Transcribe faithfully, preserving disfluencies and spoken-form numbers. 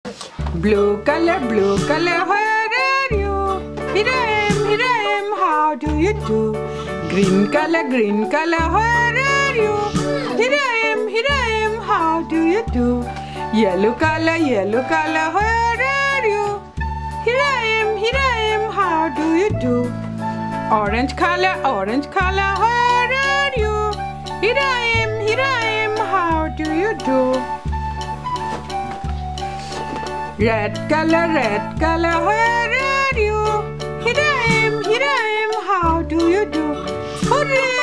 Blue color, blue color, where are you? Here I am, here I am, how do you do? Green color, green color, where are you? Here I am, here I am, how do you do? Yellow color, yellow color, where are you? Here I am, here I am, how do you do? Orange color, orange color, where are you? Here I am, here I am, how do you do? Red color, red color, where are you? Here I am, here I am, how do you do? Hooray!